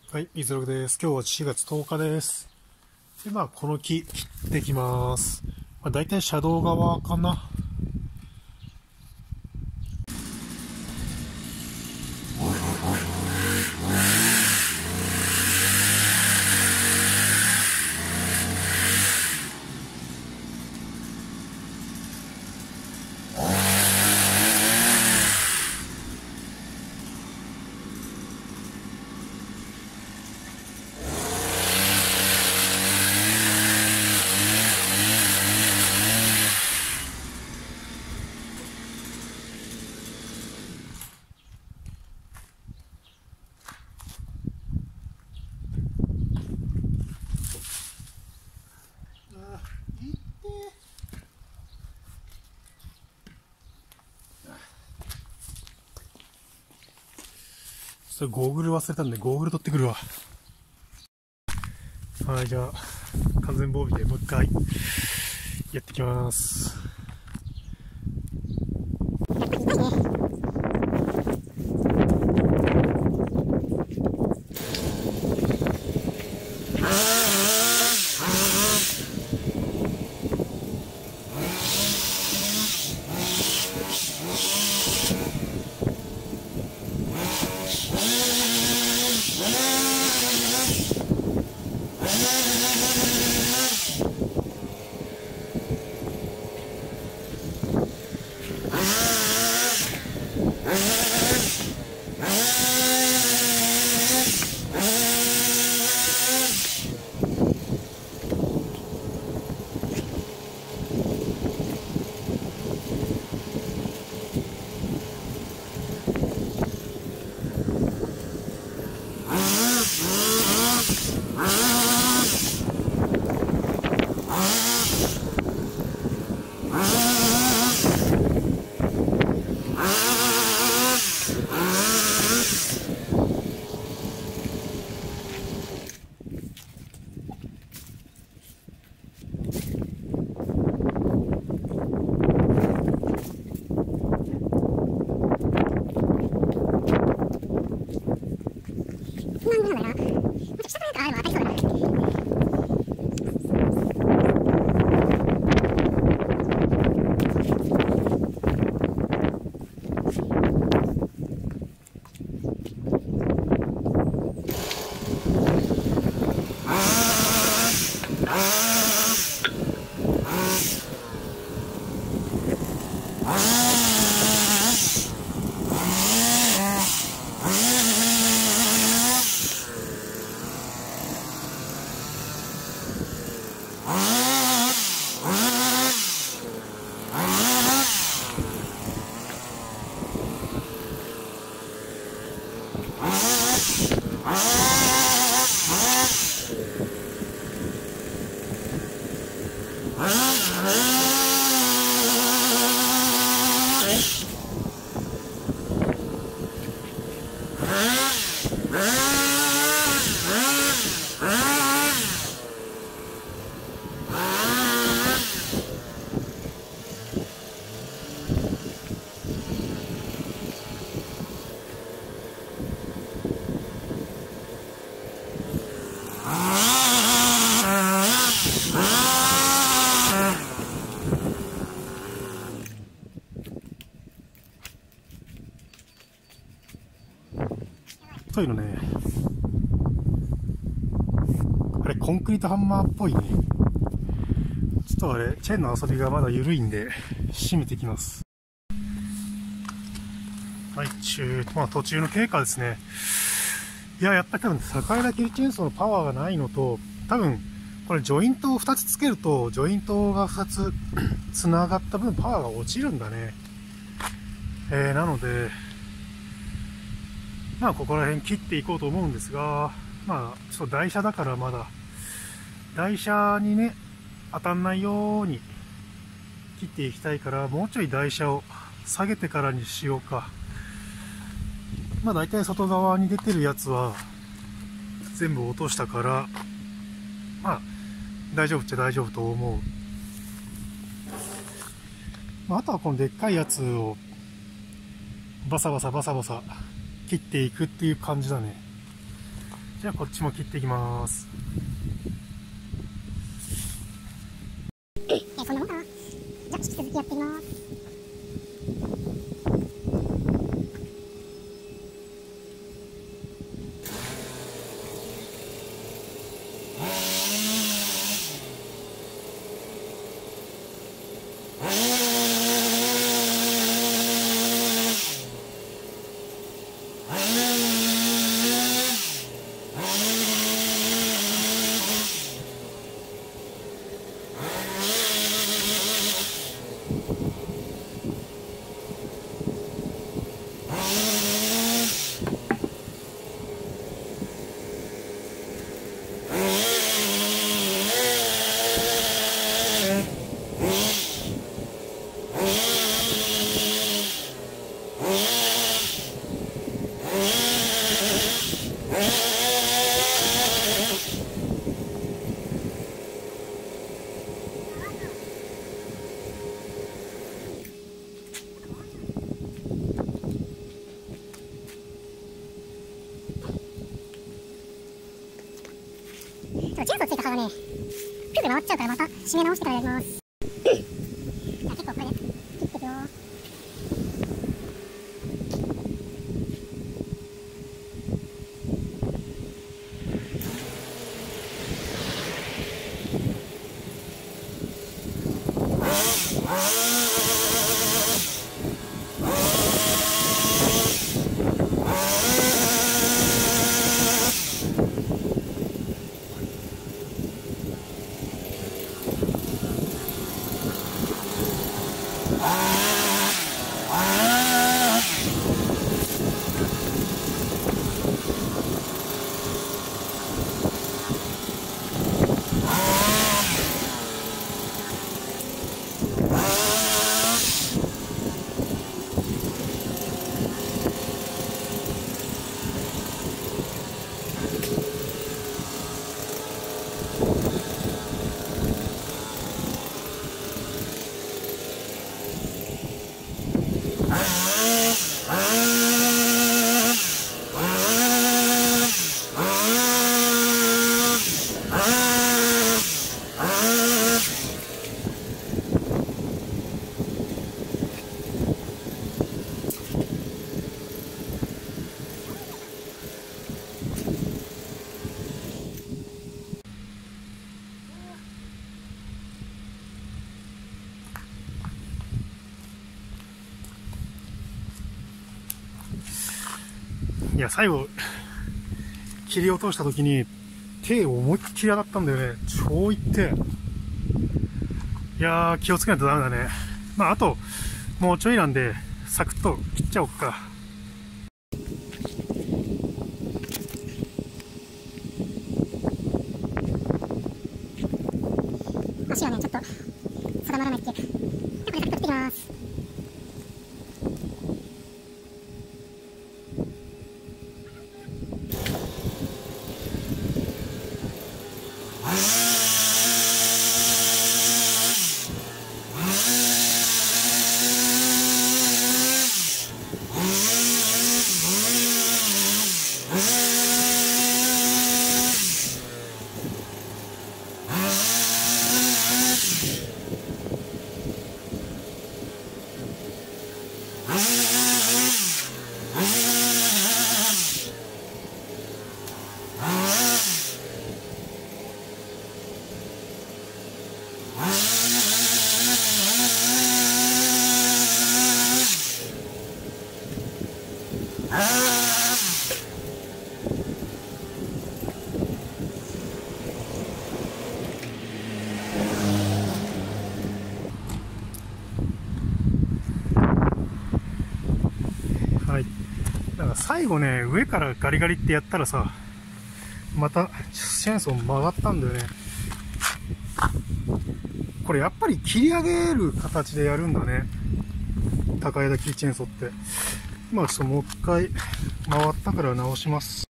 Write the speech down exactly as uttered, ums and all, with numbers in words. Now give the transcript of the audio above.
はい、水六です。今日はしがつとおかです。で、まあ、この木、切っていきます。まあ、だいたい車道側かな。それゴーグル忘れたんで、ゴーグル取ってくるわ。はい、じゃあ、完全防備でもう一回、やってきます。そういうのね、あれコンクリートハンマーっぽいね。ちょっとあれチェーンの遊びがまだ緩いんで締めていきます。はい、中、まあ途中の経過ですね。いや、やっぱり多分坂井田切りチェーンソーのパワーがないのと、多分これジョイントをふたつつけるとジョイントがふたつつながった分パワーが落ちるんだね。えー、なのでまあここら辺切っていこうと思うんですが、まあちょっと台車だからまだ台車にね当たんないように切っていきたいから、もうちょい台車を下げてからにしようか。まあ大体外側に出てるやつは全部落としたから、まあ大丈夫っちゃ大丈夫と思う。まあ、あとはこのでっかいやつをバサバサバサバサ切っていくっていう感じだね。 じゃあこっちも切っていきます。 え、そんなもんかな。じゃあ引き続きやっていきます。チェーンソーついた刃がね、くるくる回っちゃうからまた締め直してからやります。じゃあ結構これで切っていくよ。 いや、最後、切り落とした時に、手を思いっきり当たったんだよね。超いって。いやー、気をつけないとダメだね。まあ、あと、もうちょいなんで、サクッと切っちゃおっか。 足はね、ちょっと定まらないっていうか。じゃあこれサクッと切っていきます。 はい。だから最後ね、上からガリガリってやったらさ、またチェーンソー曲がったんだよね。これやっぱり切り上げる形でやるんだね。高枝キーチェーンソーって。まあちょっともう一回回ったから直します。